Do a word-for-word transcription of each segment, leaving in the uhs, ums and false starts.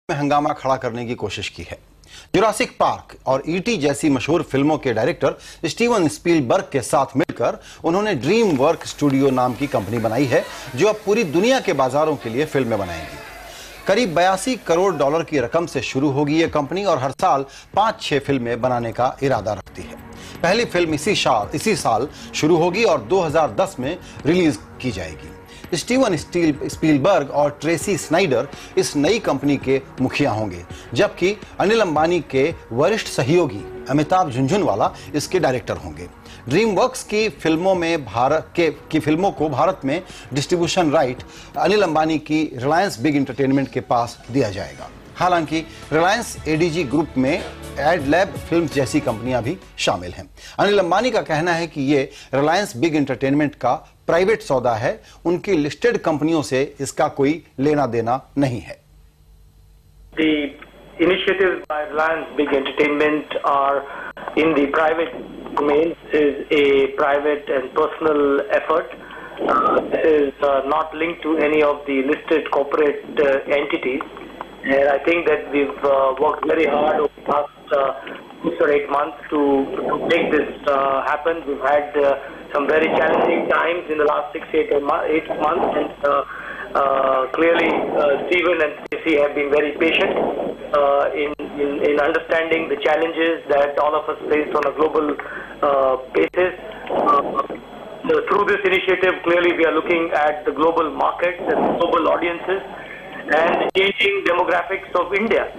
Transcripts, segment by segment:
में हंगामा खड़ा करने की कोशिश की है। जुरासिक पार्क और ईटी जैसी मशहूर फिल्मों के डायरेक्टर स्टीवन स्पीलबर्ग के साथ मिलकर उन्होंने ड्रीम वर्क स्टूडियो नाम की कंपनी बनाई है, जो अब पूरी दुनिया के बाजारों के लिए फिल्में बनाएंगी। करीब बयासी करोड़ डॉलर की रकम से शुरू होगी ये कंपनी और हर साल पांच छह फिल्में बनाने का इरादा रखती है। पहली फिल्म इसी साल इसी साल शुरू होगी और दो हज़ार दस में रिलीज की जाएगी। स्टीवन स्पीलबर्ग और ट्रेसी स्नाइडर इस नई कंपनी के मुखिया होंगे, जबकि अनिल अंबानी के वरिष्ठ सहयोगी अमिताभ झुनझुनवाला इसके डायरेक्टर होंगे। ड्रीम वर्क्स की फिल्मों में भारत के की फिल्मों को भारत में डिस्ट्रीब्यूशन राइट अनिल अंबानी की रिलायंस बिग एंटरटेनमेंट के पास दिया जाएगा। हालांकि रिलायंस एडीजी ग्रुप में एडलैब फिल्म्स जैसी कंपनियां भी शामिल हैं। अनिल अंबानी का कहना है कि ये रिलायंस बिग एंटरटेनमेंट का प्राइवेट सौदा है, उनकी लिस्टेड कंपनियों से इसका कोई लेना देना नहीं है। The initiatives by Reliance Big Entertainment are in the private domain. This is a private and personal effort. Uh, this is uh, not linked to any of the listed corporate uh, entities. And I think that we've uh, worked very hard over the past uh, six or eight months to, to make this uh, happen. We've had uh, some very challenging times in the last six, eight, eight months, and uh, uh, clearly uh, Stephen and Stacey have been very patient uh, in, in, in understanding the challenges that all of us face on a global uh, basis. Uh, through this initiative, clearly we are looking at the global markets and global audiences and changing demographics of India.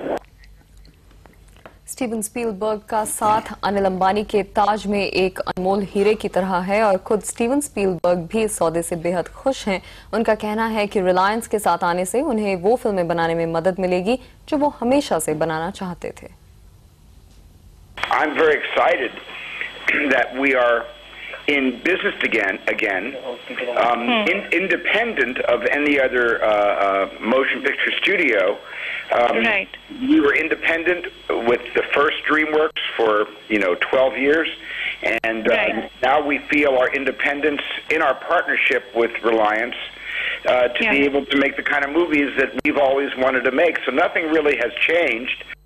Steven Spielberg का साथ अनिल अंबानी के ताज में एक अनमोल हीरे की तरह है और खुद स्टीवन स्पीलबर्ग भी इस सौदे से बेहद खुश हैं। उनका कहना है कि रिलायंस के साथ आने से उन्हें वो फिल्में बनाने में मदद मिलेगी जो वो हमेशा से बनाना चाहते थे। I'm very excited that we are in business again, again, um, hmm. in, independent of any other uh, uh, motion picture studio. Um, right. We were independent with the first DreamWorks for, you know, twelve years, and right. uh, now we feel our independence in our partnership with Reliance uh, to yeah. be able to make the kind of movies that we've always wanted to make. So nothing really has changed.